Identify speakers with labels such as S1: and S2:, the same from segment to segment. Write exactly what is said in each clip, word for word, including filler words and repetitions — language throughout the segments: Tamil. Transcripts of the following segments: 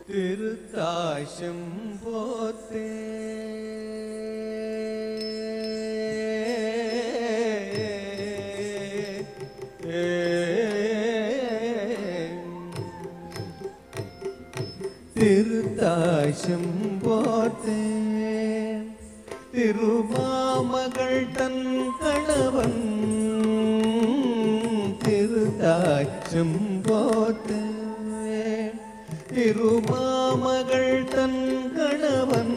S1: திருத்தாய் செம்போத்தே திருத்தாய் செம்போத்தே திருமாமகள் தன் கணவன் திருத்தாய் செம்போத்தே திருமாமகள் தன் கணவன்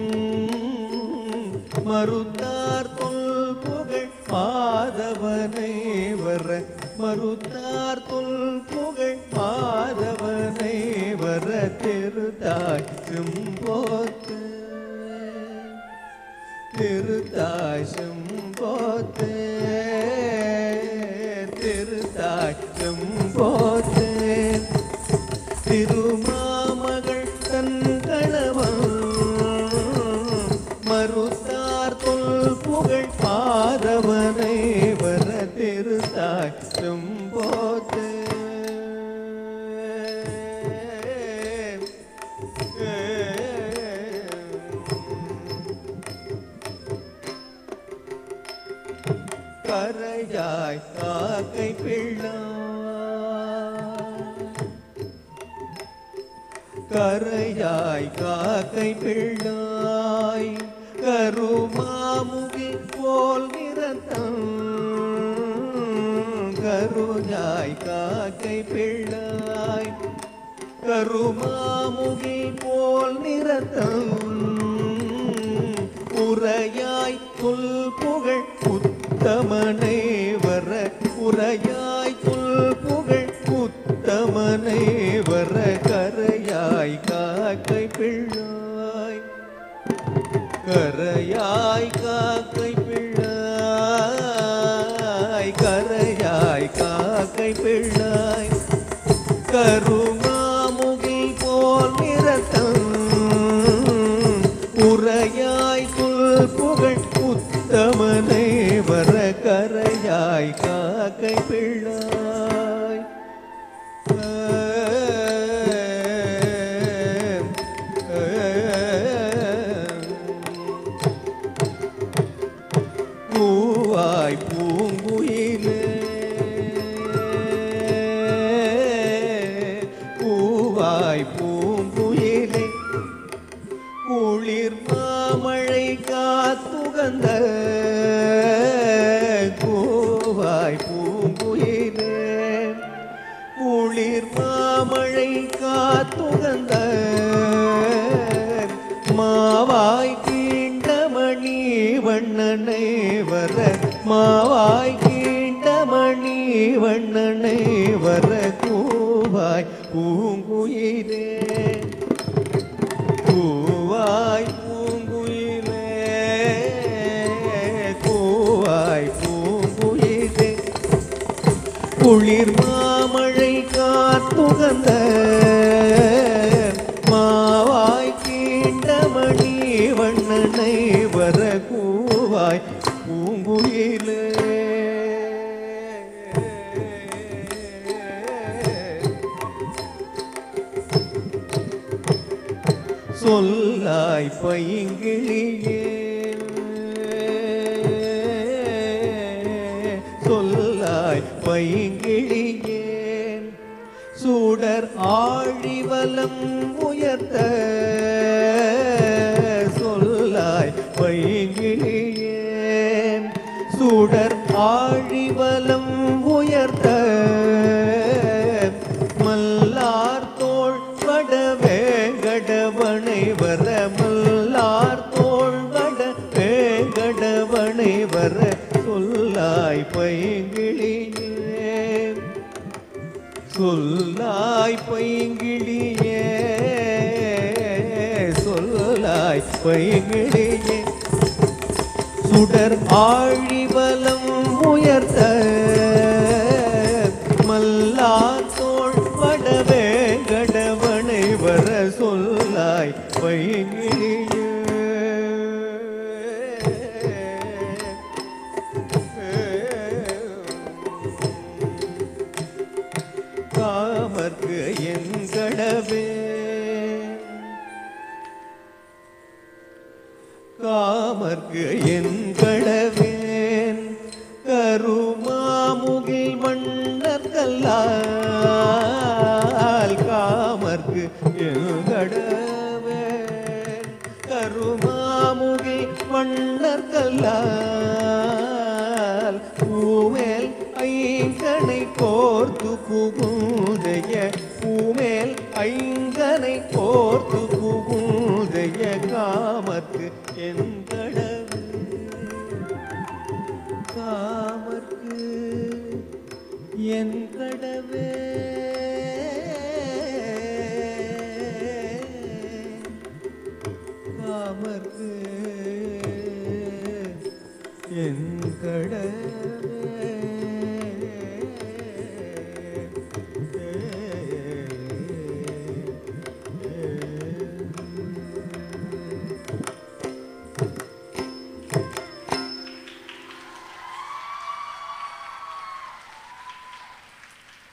S1: மறுத்தார் தொல் புகழ் மாதவனை வர மறுத்தார் தொல் புகழ் மாதவனை வர திருத்தாய் செம்போத்தே திருத்தாய் செம்போத்தே திருத்தாய் செம்போத்தே திருமாமகள் தன் கணவன் மறுத்தார் தொல் புகழ் பாதவனை வர திருத்தாய் செம்போத்தே கரையாய் காக்கை பிள்ளை கரையாய் காக்கை பிள்ளாய் கருமாமுகி போல் நிறத்தம் கருயாய் காக்கை பிள்ளாய் கருமாமுகி போல் நிறத்தம் உரையாய் புல் புகழ் உத்தமனை வர உரையாய் புல் புகழ் உத்தமனை வர கரையாய் காக்கை பிள்ளாய் கரையாய் காக்கை பிள்ளாய் கரையாய் காக்கை பிள்ளாய் கருமாமுகி போல் நிறத்தம் உரையாய் புல் புகழ் உத்தமனை வர கரையாய் காக்கை பிள்ளாய் பூவாய் பூங்குயிலே பூவாய் பூங்குயிலே குளிர் மாமழை காத்துகந்த பூவாய் பூங்குயிலே குளிர் மாமழை காத்துகந்த மாவாய் கீண்டமணி வண்ணனை வர மாவாய் கீண்டமணி வண்ணனை வர கூவாய் பூங்குயிலே கூவாய் பூங்குயிலே கூவாய் பூங்குயிலே குளிர் மாமழை காத்துகந்த மாவாய் கீண்டமணி வண்ணனை வர கூவாய் பூங்குயிலே சொல்லாய் பைங்கிளியே சொல்லாய் பைங்கிளியே சூடர் ஆழிவலம் உயர்த்த சொல்லாய் பைங்கிளியே சூடர் ஆழிவலம் உயர்த்த மல்லார் தோள் வட வேங்கடவனை வர மல்லார் தோள் வட வேங்கடவனை வர சொல்லாய் பைங்கிளியே சொல்லாய் பைங்கிளியே சொல்லாய் பைங்கிளியே சுடர் ஆழிவலம் உயர்த்த மல்லார் தோள் வட வேங்கடவனை வர சொல்லாய் பைங்கிளியே காமர்க்கு என் கடவே காமர்க்கு என் கடவேன் கருமாமுகில் மன்னர் கல்லால் காமர்க்கு என் கடவேன் கருமாமுகில் மன்னர் கல்லால் பூமேல் ஐங்கனை கோர்த்து புகுந்தைய பூமேல் ஐங்கனை கோர்த்து புகுந்தைய காமர்க்கு என் கடவு காமர்க்கு என் கடவே காமர்க்கு என் கடவே